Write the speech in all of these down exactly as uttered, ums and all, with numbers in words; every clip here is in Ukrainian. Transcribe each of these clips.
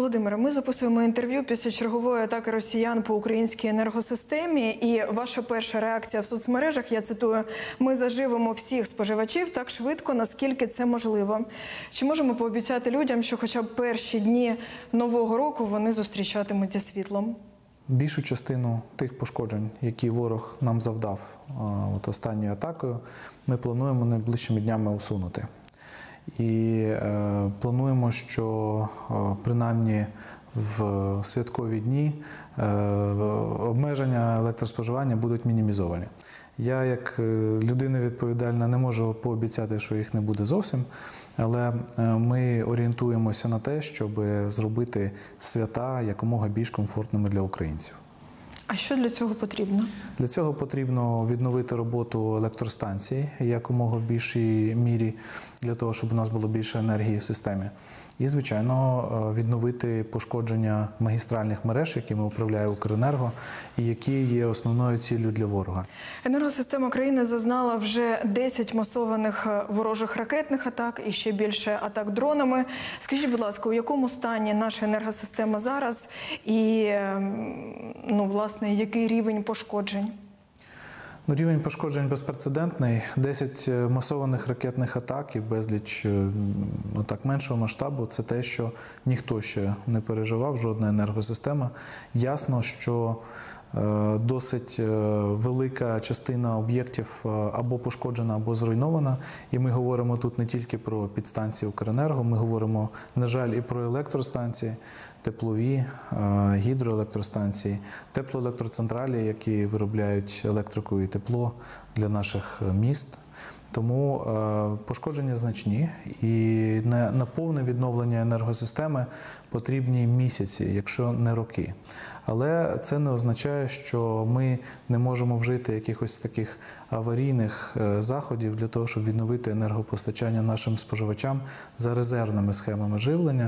Володимире, ми записуємо інтерв'ю після чергової атаки росіян по українській енергосистемі. І ваша перша реакція в соцмережах, я цитую, «Ми заживемо всіх споживачів так швидко, наскільки це можливо». Чи можемо пообіцяти людям, що хоча б перші дні Нового року вони зустрічатимуть зі світлом? Більшу частину тих пошкоджень, які ворог нам завдав от останньою атакою, ми плануємо найближчими днями усунути. І е, плануємо, що е, принаймні в святкові дні е, обмеження електроспоживання будуть мінімізовані. Я, як людина відповідальна, не можу пообіцяти, що їх не буде зовсім, але ми орієнтуємося на те, щоб зробити свята якомога більш комфортними для українців. А що для цього потрібно? Для цього потрібно відновити роботу електростанцій якомога в більшій мірі, для того, щоб у нас було більше енергії в системі. І, звичайно, відновити пошкодження магістральних мереж, якими управляє Укренерго, і які є основною ціллю для ворога. Енергосистема країни зазнала вже десять масованих ворожих ракетних атак і ще більше атак дронами. Скажіть, будь ласка, у якому стані наша енергосистема зараз і, ну, власне, який рівень пошкоджень? Ну, рівень пошкоджень безпрецедентний. десять масованих ракетних атак і безліч атак меншого масштабу – це те, що ніхто ще не переживав, жодна енергосистема. Ясно, що досить велика частина об'єктів або пошкоджена, або зруйнована. І ми говоримо тут не тільки про підстанції Укренерго, ми говоримо, на жаль, і про електростанції, теплові, гідроелектростанції, теплоелектроцентралі, які виробляють електрику і тепло для наших міст. Тому пошкодження значні, і на повне відновлення енергосистеми потрібні місяці, якщо не роки. Але це не означає, що ми не можемо вжити якихось таких аварійних заходів для того, щоб відновити енергопостачання нашим споживачам за резервними схемами живлення.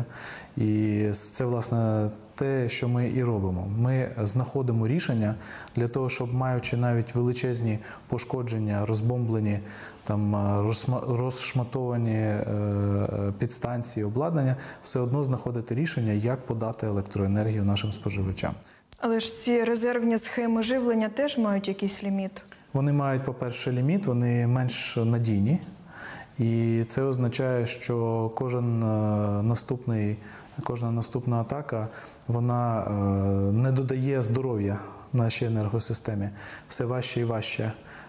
І це, власне, те, що ми і робимо. Ми знаходимо рішення для того, щоб, маючи навіть величезні пошкодження, розбомблені, там, розшматовані підстанції, обладнання, все одно знаходити рішення, як подати електроенергію нашим споживачам. Але ж ці резервні схеми живлення теж мають якийсь ліміт? Вони мають, по-перше, ліміт, вони менш надійні. І це означає, що кожен наступний, кожна наступна атака, вона не додає здоров'я нашій енергосистемі. Все важче і важче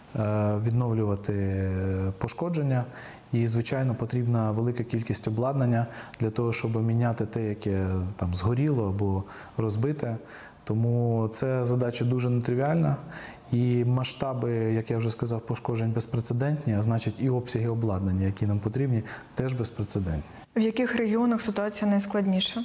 відновлювати пошкодження. І, звичайно, потрібна велика кількість обладнання для того, щоб міняти те, яке там згоріло або розбите. Тому це задача дуже нетривіальна. І масштаби, як я вже сказав, пошкоджень безпрецедентні, а значить і обсяги обладнання, які нам потрібні, теж безпрецедентні. В яких регіонах ситуація найскладніша?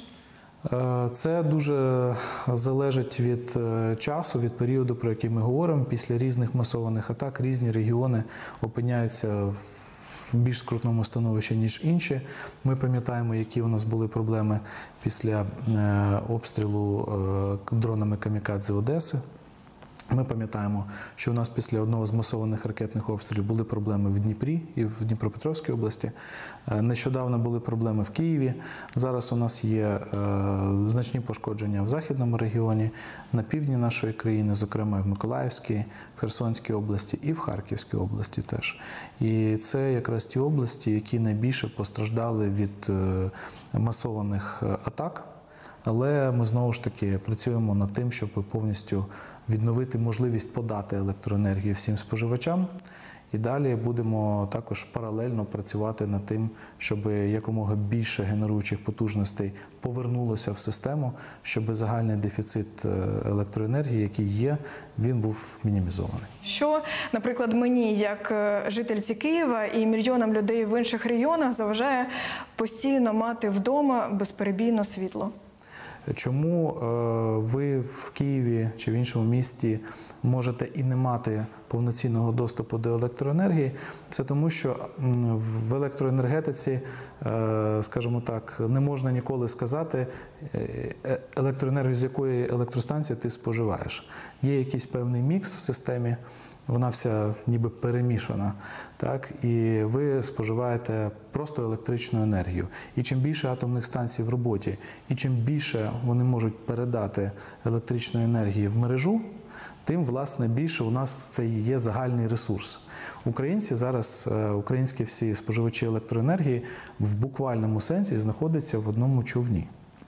Це дуже залежить від часу, від періоду, про який ми говоримо. Після різних масованих атак різні регіони опиняються в більш скрутному становищі, ніж інші. Ми пам'ятаємо, які у нас були проблеми після обстрілу дронами камікадзе Одеси. Ми пам'ятаємо, що у нас після одного з масованих ракетних обстрілів були проблеми в Дніпрі і в Дніпропетровській області. Нещодавно були проблеми в Києві. Зараз у нас є е, значні пошкодження в Західному регіоні, на півдні нашої країни, зокрема в Миколаївській, в Херсонській області і в Харківській області теж. І це якраз ті області, які найбільше постраждали від е, масованих атак. Але ми знову ж таки працюємо над тим, щоб повністю відновити можливість подати електроенергію всім споживачам. І далі будемо також паралельно працювати над тим, щоб якомога більше генеруючих потужностей повернулося в систему, щоб загальний дефіцит електроенергії, який є, він був мінімізований. Що, наприклад, мені, як жительці Києва і мільйонам людей в інших регіонах, заважає постійно мати вдома безперебійно світло? Чому ви в Києві чи в іншому місті можете і не мати повноцінного доступу до електроенергії? Це тому, що в електроенергетиці, скажімо так, не можна ніколи сказати, електроенергію з якої електростанції ти споживаєш. Є якийсь певний мікс в системі, вона вся ніби перемішана, так? І ви споживаєте просто електричну енергію. І чим більше атомних станцій в роботі, і чим більше вони можуть передати електричної енергії в мережу, тим, власне, більше у нас це є загальний ресурс. Українці зараз, українські всі споживачі електроенергії в буквальному сенсі знаходяться в одному човні.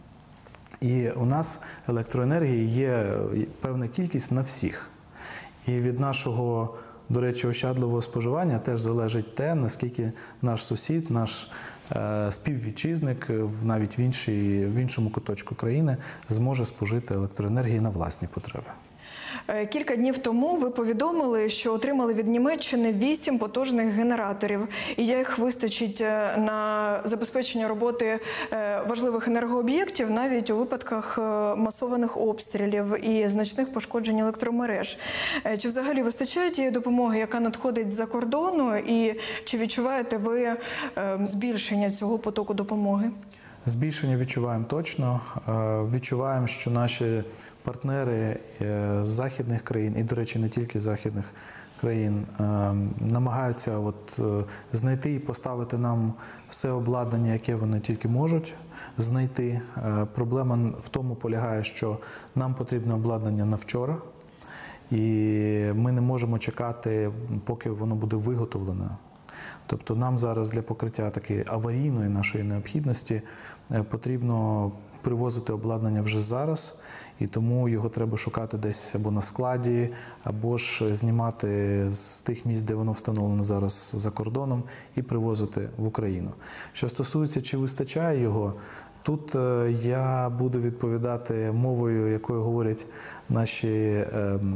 І у нас електроенергії є певна кількість на всіх. І від нашого, до речі, ощадливого споживання теж залежить те, наскільки наш сусід, наш е, співвітчизник навіть в, іншій, в іншому куточку країни зможе спожити електроенергії на власні потреби. Кілька днів тому ви повідомили, що отримали від Німеччини вісім потужних генераторів, і їх вистачить на забезпечення роботи важливих енергооб'єктів навіть у випадках масованих обстрілів і значних пошкоджень електромереж. Чи взагалі вистачає тієї допомоги, яка надходить з-за кордону, і чи відчуваєте ви збільшення цього потоку допомоги? Збільшення відчуваємо точно. Відчуваємо, що наші партнери з західних країн, і, до речі, не тільки західних країн, намагаються от знайти і поставити нам все обладнання, яке вони тільки можуть знайти. Проблема в тому полягає, що нам потрібне обладнання на вчора, і ми не можемо чекати, поки воно буде виготовлене. Тобто нам зараз для покриття такої аварійної нашої необхідності потрібно привозити обладнання вже зараз, і тому його треба шукати десь або на складі, або ж знімати з тих місць, де воно встановлено зараз за кордоном, і привозити в Україну. Що стосується, чи вистачає його, тут я буду відповідати мовою, якою говорять наші,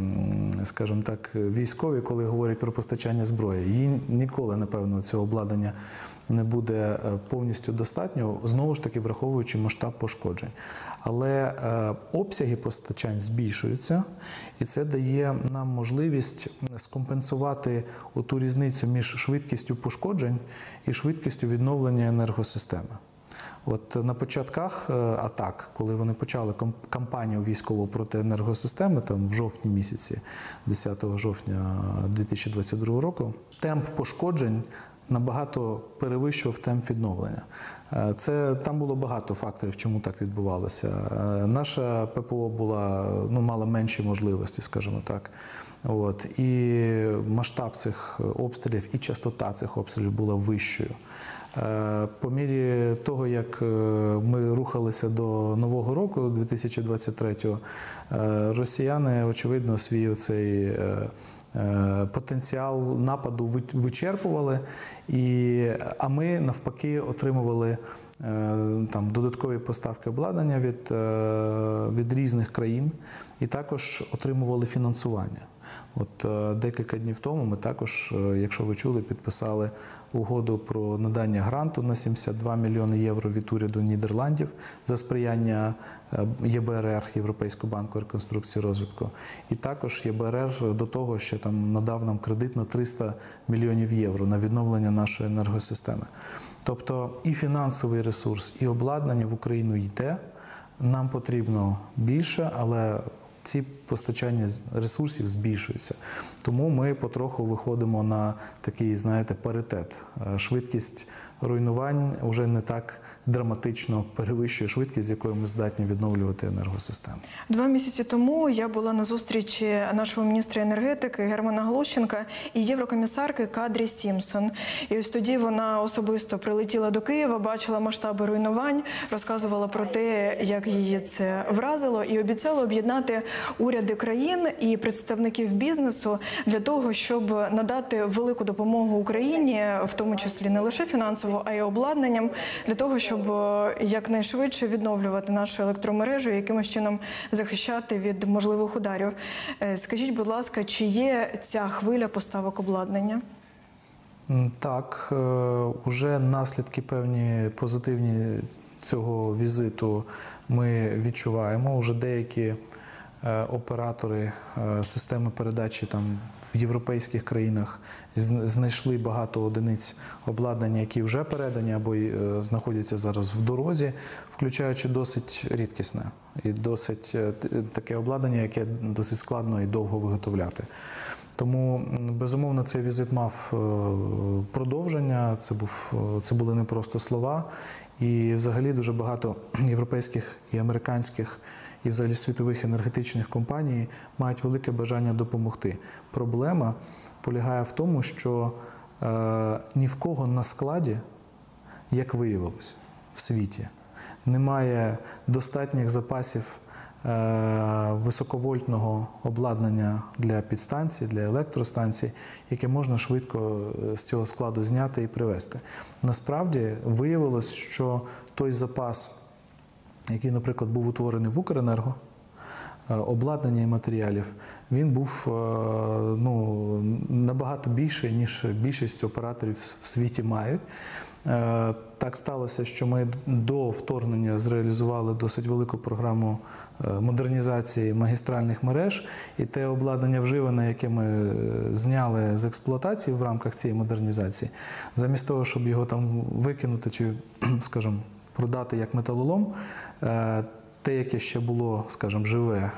скажімо так, військові, коли говорять про постачання зброї. Їй ніколи, напевно, цього обладнання не буде повністю достатньо, знову ж таки, враховуючи масштаб пошкоджень. Але обсяги постачань збільшуються, і це дає нам можливість скомпенсувати ту різницю між швидкістю пошкоджень і швидкістю відновлення енергосистеми. От на початках атак, коли вони почали кампанію військову проти енергосистеми, там в жовтні місяці, десятого жовтня дві тисячі двадцять другого року, темп пошкоджень набагато перевищував темп відновлення. Це, там було багато факторів, чому так відбувалося. Наша ППО була, ну, мала менші можливості, скажімо так. От. І масштаб цих обстрілів, і частота цих обстрілів була вищою. По мірі того, як ми рухалися до Нового року, дві тисячі двадцять третього, росіяни, очевидно, свій оцей потенціал нападу вичерпували, і, а ми, навпаки, отримували там додаткові поставки обладнання від, від різних країн, і також отримували фінансування. От декілька днів тому ми також, якщо ви чули, підписали угоду про надання гранту на сімдесят два мільйони євро від уряду Нідерландів за сприяння Є Б Р Р, Європейського банку реконструкції і розвитку. І також Є Б Р Р до того, що там надав нам кредит на триста мільйонів євро на відновлення нашої енергосистеми. Тобто і фінансовий ресурс, і обладнання в Україну йде. Нам потрібно більше, але ці постачання ресурсів збільшуються. Тому ми потроху виходимо на такий, знаєте, паритет. Швидкість руйнувань вже не так драматично перевищує швидкість, з якою ми здатні відновлювати енергосистему. Два місяці тому я була на зустрічі нашого міністра енергетики Германа Галущенка і єврокомісарки Кадрі Сімпсон. І ось тоді вона особисто прилетіла до Києва, бачила масштаби руйнувань, розказувала про те, як її це вразило, і обіцяла об'єднати уряди країн і представників бізнесу для того, щоб надати велику допомогу Україні, в тому числі не лише фінансово, а й обладнанням, для того, щоб якнайшвидше відновлювати нашу електромережу і якимось чином захищати від можливих ударів. Скажіть, будь ласка, чи є ця хвиля поставок обладнання? Так, уже наслідки певні позитивні цього візиту ми відчуваємо. Уже деякі е, оператори е, системи передачі там в європейських країнах зн- знайшли багато одиниць обладнання, які вже передані або й, е, знаходяться зараз в дорозі, включаючи досить рідкісне і досить е, т- таке обладнання, яке досить складно і довго виготовляти. Тому, м, безумовно, цей візит мав е, продовження, це, був, е, це були не просто слова. І взагалі дуже багато європейських і американських, і взагалі світових енергетичних компаній мають велике бажання допомогти. Проблема полягає в тому, що е, ні в кого на складі, як виявилось, в світі, немає достатніх запасів високовольтного обладнання для підстанцій, для електростанцій, яке можна швидко з цього складу зняти і привезти. Насправді виявилось, що той запас, який, наприклад, був утворений в Укренерго, обладнання і матеріалів, він був ну, набагато більший, ніж більшість операторів в світі мають. Так сталося, що ми до вторгнення зреалізували досить велику програму модернізації магістральних мереж, і те обладнання вживане, яке ми зняли з експлуатації в рамках цієї модернізації, замість того, щоб його там викинути чи, скажімо, продати як металолом, те, яке ще було, скажімо, живе,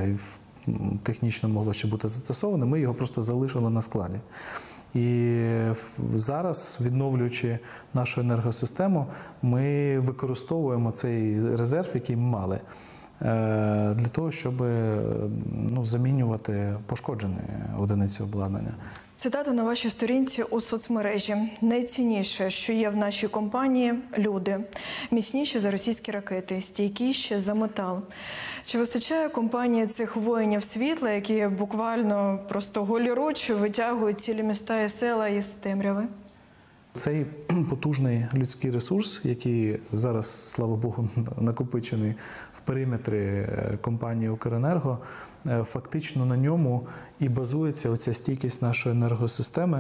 технічно могло ще бути застосоване, ми його просто залишили на складі. І зараз, відновлюючи нашу енергосистему, ми використовуємо цей резерв, який ми мали, для того, щоб ну, замінювати пошкоджені одиниці обладнання. Цитата на вашій сторінці у соцмережі. Найцінніше, що є в нашій компанії – люди. Міцніші за російські ракети, стійкіші за метал. Чи вистачає компанії цих воїнів світла, які буквально просто голіруч витягують цілі міста і села із темряви? Цей потужний людський ресурс, який зараз, слава Богу, накопичений в периметрі компанії «Укренерго», фактично на ньому і базується оця стійкість нашої енергосистеми,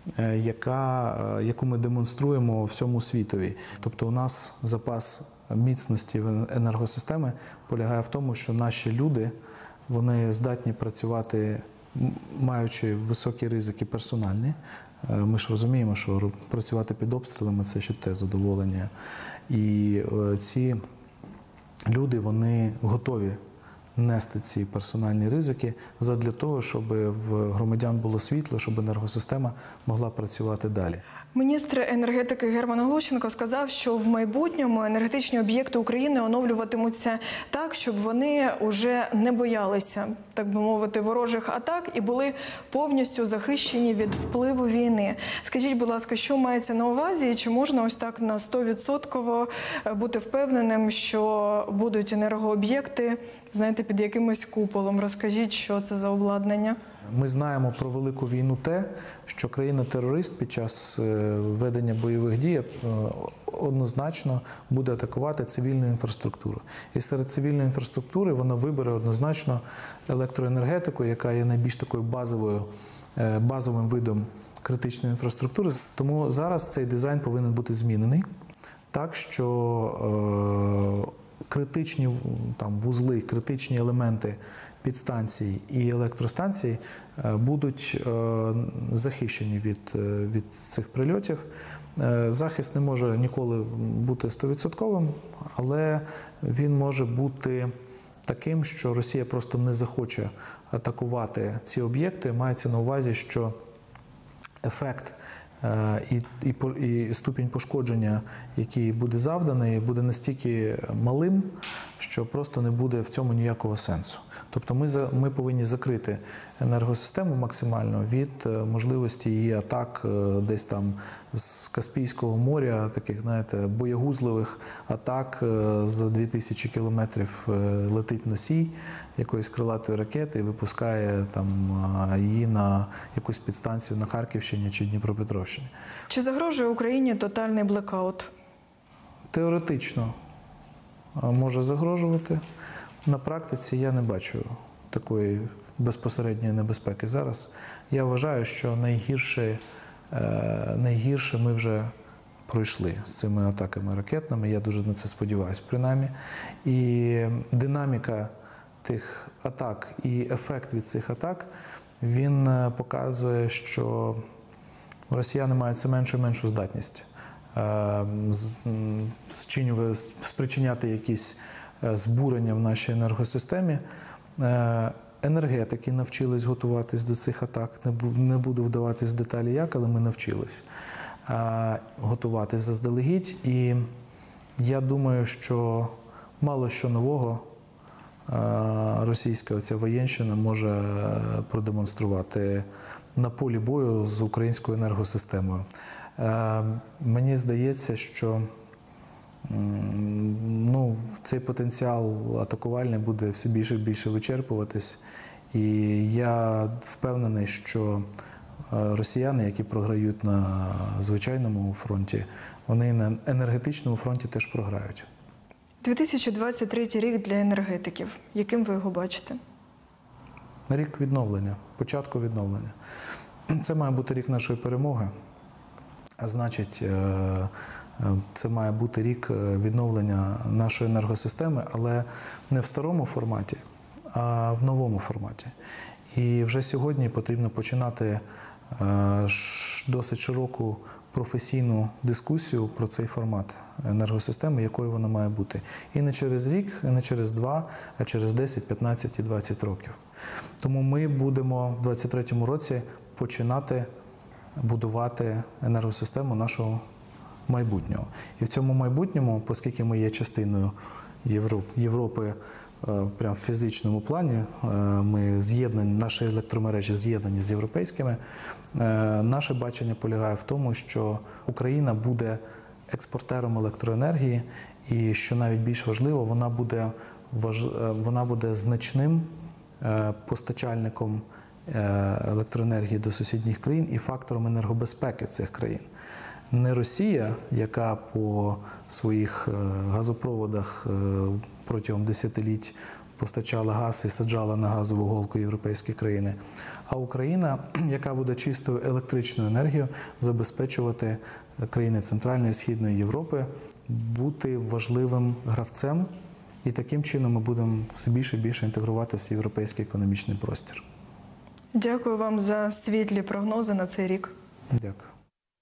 яка, яку ми демонструємо всьому світові. Тобто у нас запас міцності енергосистеми полягає в тому, що наші люди, вони здатні працювати, маючи високі ризики персональні. Ми ж розуміємо, що працювати під обстрілами – це ще те задоволення. І ці люди, вони готові нести ці персональні ризики задля того, щоб в громадян було світло, щоб енергосистема могла працювати далі. Міністр енергетики Герман Глущенко сказав, що в майбутньому енергетичні об'єкти України оновлюватимуться так, щоб вони вже не боялися, так би мовити, ворожих атак і були повністю захищені від впливу війни. Скажіть, будь ласка, що мається на увазі і чи можна ось так на сто відсотків бути впевненим, що будуть енергооб'єкти, знаєте, під якимось куполом? Розкажіть, що це за обладнання? Ми знаємо про велику війну те, що країна-терорист під час ведення бойових дій однозначно буде атакувати цивільну інфраструктуру. І серед цивільної інфраструктури вона вибере однозначно електроенергетику, яка є найбільш такою базовою, базовим видом критичної інфраструктури. Тому зараз цей дизайн повинен бути змінений так, що критичні там, вузли, критичні елементи підстанцій і електростанцій будуть захищені від, від цих прильотів. Захист не може ніколи бути сто відсотків, але він може бути таким, що Росія просто не захоче атакувати ці об'єкти. Мається на увазі, що ефект І, і, і ступінь пошкодження, який буде завданий, буде настільки малим, що просто не буде в цьому ніякого сенсу. Тобто ми, за, ми повинні закрити енергосистему максимально від можливості її атак десь там з Каспійського моря, таких, знаєте, боягузливих атак. За дві тисячі кілометрів летить носій якоїсь крилатої ракети і випускає там її на якусь підстанцію на Харківщині чи Дніпропетровщині. Чи загрожує Україні тотальний блекаут? Теоретично може загрожувати. На практиці я не бачу такої безпосередньої небезпеки зараз. Я вважаю, що найгірше, найгірше ми вже пройшли з цими атаками ракетними. Я дуже на це сподіваюся, принаймні. І динаміка тих атак і ефект від цих атак, він показує, що росіяни мають все меншу і меншу здатність спричиняти якісь збурення в нашій енергосистемі. Енергетики навчились готуватись до цих атак. Не буду вдаватись в деталі як, але ми навчились готуватись заздалегідь. І я думаю, що мало що нового російська оця воєнщина може продемонструвати на полі бою з українською енергосистемою. Мені здається, що ну, цей потенціал атакувальний буде все більше і більше вичерпуватись. І я впевнений, що росіяни, які програють на звичайному фронті, вони на енергетичному фронті теж програють. дві тисячі двадцять третій рік для енергетиків. Яким ви його бачите? Рік відновлення, початку відновлення. Це має бути рік нашої перемоги, а значить, це має бути рік відновлення нашої енергосистеми, але не в старому форматі, а в новому форматі. І вже сьогодні потрібно починати досить широку професійну дискусію про цей формат енергосистеми, якою вона має бути. І не через рік, і не через два, а через десять, п'ятнадцять і двадцять років. Тому ми будемо в двадцять третьому році починати будувати енергосистему нашого майбутнього. І в цьому майбутньому, оскільки ми є частиною Європи, прямо в фізичному плані, ми з'єднані, наші електромережі з'єднані з європейськими, наше бачення полягає в тому, що Україна буде експортером електроенергії і, що навіть більш важливо, вона буде, вона буде значним постачальником електроенергії до сусідніх країн і фактором енергобезпеки цих країн. Не Росія, яка по своїх газопроводах протягом десятиліть постачала газ і саджала на газову голку європейські країни, а Україна, яка буде чистою електричною енергією забезпечувати країни Центральної і Східної Європи, бути важливим гравцем, і таким чином ми будемо все більше і більше інтегруватися в європейський економічний простір. Дякую вам за світлі прогнози на цей рік. Дякую.